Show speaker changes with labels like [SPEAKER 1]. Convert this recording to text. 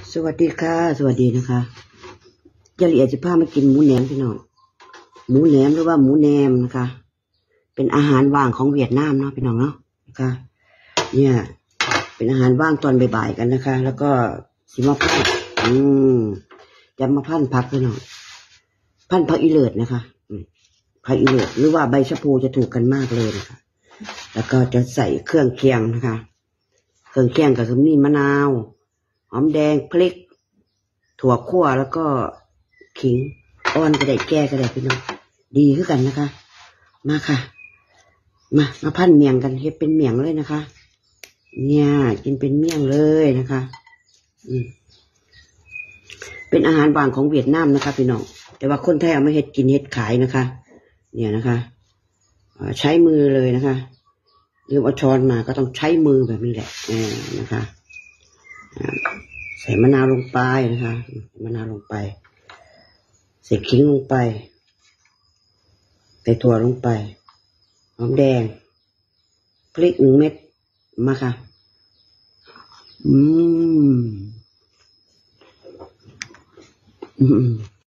[SPEAKER 1] สวัสดีค่ะสวัสดีนะคะจะเรียกจะพามากินหมูแหนมพี่น้องหมูแหนมหรือว่าหมูแหนมนะคะเป็นอาหารว่างของเวียดนามเนาะพี่น้องเนาะนะคะเนี่ยเป็นอาหารว่างตอนบ่ายๆกันนะคะ แล้วก็สิมาพันจะมาพันผักพี่น้องพันผักอีเลิศนะคะผักอีเลิศหรือว่าใบชะพูจะถูกกันมากเลยนะคะแล้วก็จะใส่เครื่องเคียงนะคะเครื่องเคียงก็คือมีมะนาวหอมแดงพริกถั่วคั่วแล้วก็ขิงอ่อนก็ได้แก่ก็ได้พี่น้องดีขึ้นกันนะคะมาค่ะมาพันเมียงกันเฮ็ดเป็นเมียงเลยนะคะเนี่ยกินเป็นเมี่ยงเลยนะคะเป็นอาหารว่างของเวียดนามนะคะพี่น้องแต่ว่าคนไทยเอามาเฮ็ดกินเฮ็ดขายนะคะเนี่ยนะคะใช้มือเลยนะคะหรือเอาช้อนมาก็ต้องใช้มือแบบนี้แหละนะคะใส่มะนาวลงไปนะคะมะนาวลงไปใส่ขิงลงไปใส่ถั่วลงไปหอมแดงพริก1 เม็ดมาค่ะ